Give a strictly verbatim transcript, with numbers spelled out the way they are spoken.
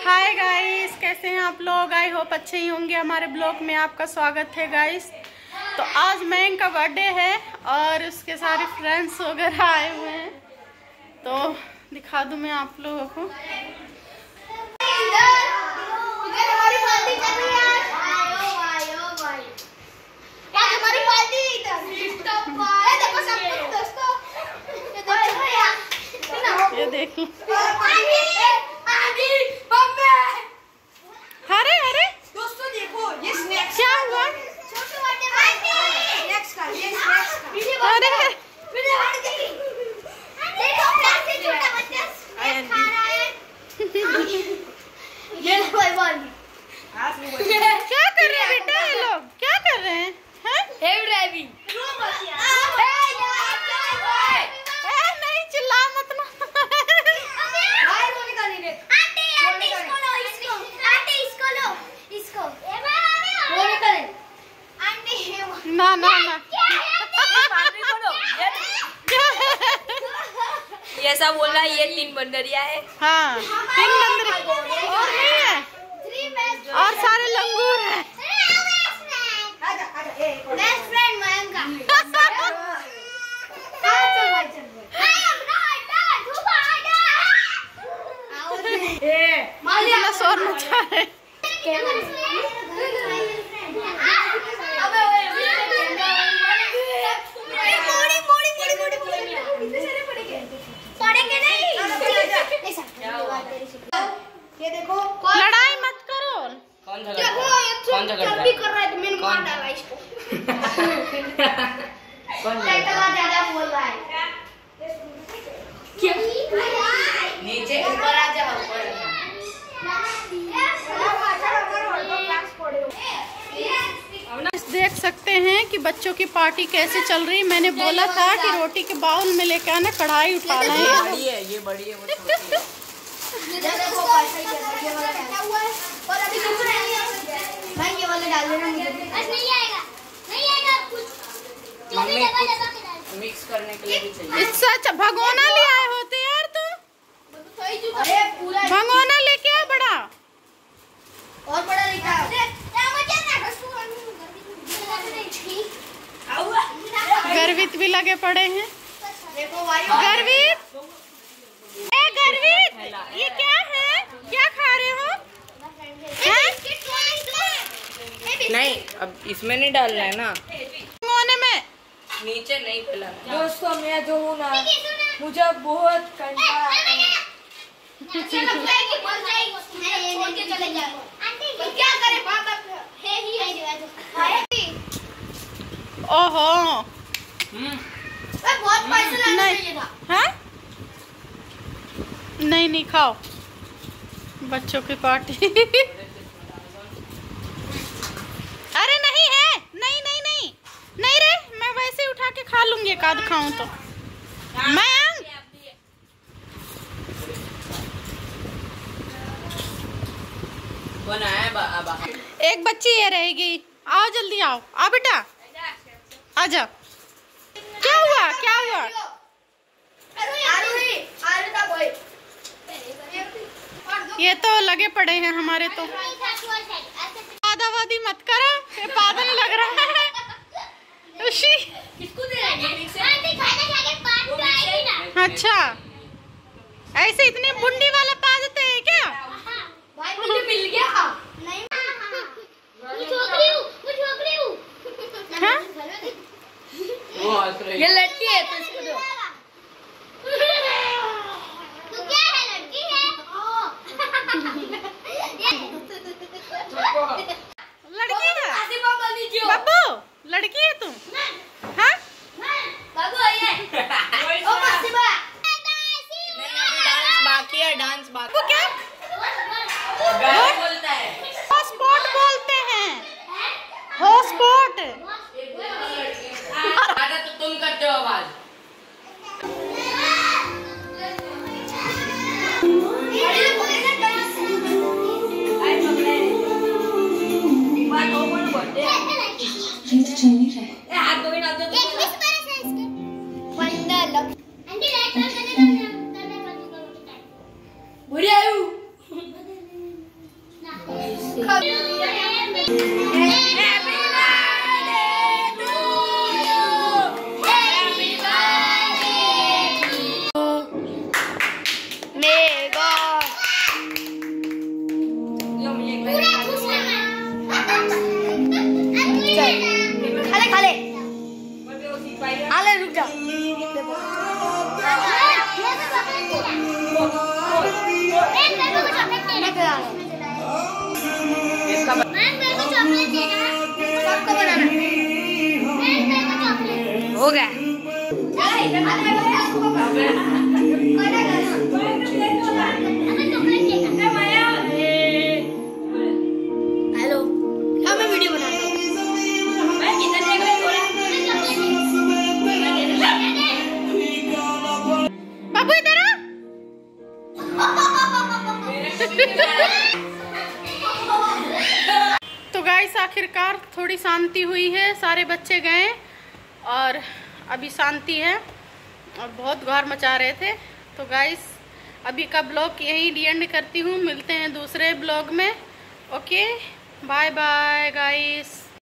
Hi guys, कैसे हैं आप लोग। आई होप अच्छे ही होंगे। हमारे ब्लॉग में आपका स्वागत है गाइस। तो आज मैंग का बर्थडे है और उसके सारे फ्रेंड्स वगैरह आए हुए हैं, तो दिखा दूं मैं आप लोगों को। ये देख लो। अरे अरे दोस्तों देखो, ये स्नैक्स क्या हुआ? स्नैक्स का ये स्नैक्स का अरे देखो कैसे छोटा बच्चा स्नैक्स खा रहा है। ये लो भाई बॉल। क्या कर रहे हैं बेटा ये लोग? क्या कर रहे हैं? हैं? Heavy driving. नहीं चिल्ला मत ना। भाई बोले का नहीं रे। आंटी आंटी इसको लो, इसको आंटी इसको लो, इसको बोले का नहीं आंटी। ना ना ना ये ऐसा बोल रहा है, ये तीन बंदरिया है। हाँ तीन बंदर और नहीं है और सारे लंगूर हैं। आजा आजा ए बेस्ट फ्रेंड मयंक का। चल भाई चल भाई इतना शोर मचा है। ये देखो लड़ाई मत करो। कौन सा देखो ये कौन सा चर्बी कर रहा है तो मैंने मार डाला इसको। कौन टैटला ज्यादा बोल रहा है। क्या नीचे ऊपर आ जा, ऊपर देख सकते हैं कि बच्चों की पार्टी कैसे चल रही। मैंने बोला था कि रोटी के बाउल में लेके आना, कढ़ाई उठा ये लें। बड़ी है, ये बड़ी है, वो छोटी है। देखो पैसा ही ये वाला क्या हुआ है और अभी दूसरा भाई ये वाला डाल देना मुझे। नहीं आएगा नहीं आएगा कुछ मम्मी कुछ मिक्स करने के लिए भी चाहिए। इससे अच्छा भगोना ले आए होते यार तुम। अरे पूरा भगोना लेके आ बड़ा और बड़ा लिखा है। गर्वित भी लगे पड़े हैं। देखो भाई गर्वित, ए गर्वित, ये क्या है? क्या खा रहे हो? हैं? नहीं, अब इसमें नहीं डालना है ना, भगोने में। नीचे नहीं फैलाना। दोस्तों मैं जो हूँ ना, मुझे बहुत कंटाला ओहो बहुत पैसे लाना चाहिए था। हैं? नहीं नहीं खाओ, बच्चों की पार्टी। अरे नहीं है, नहीं नहीं नहीं नहीं रे, मैं वैसे ही उठा के खा लूंगी। एक आध खाऊं तो मैं एक बच्ची ये रहेगी। आओ जल्दी आओ, आओ बेटा आ जाओ। क्या हुआ क्या हुआ? ये तो लगे पड़े हैं हमारे। तो आदावादी मत करो, ये पागल लग रहा है। खुशी अच्छा, ऐसे इतने बुंडी वाला पादते हैं क्या? भाई मुझे मिल गया। नहीं मैं छोकरी हूँ, मैं छोकरी हूँ। हाँ? वो हंस रही ये है। लड़की है तो इसको दो। तू क्या है, लड़की है? लड़की है बाबू, लड़की है तुम? हाँ बाबू आइए। ओ मासीबा डांस बाकी है, डांस बाकी वो क्या गाना बोलता है। हॉटस्पॉट बोलते हैं, हॉटस्पॉट। आधा तो तुम करते हो आवाज। हाथ दो ना दो। किस तरह से इसके पंडा लग आंटी लाइट बंद कर दे। बुढ़िया हूँ। खाले खाले आले रुक जा हो गया। हेलो हाँ मैं वीडियो बना रहा हूँ। बाबू इधर आ। तो गाइस आखिरकार थोड़ी शांति हुई है, सारे बच्चे गए और अभी शांति है और बहुत गौर मचा रहे थे। तो गाइस अभी का ब्लॉग यहीं एंड करती हूँ, मिलते हैं दूसरे ब्लॉग में। Okay bye bye guys.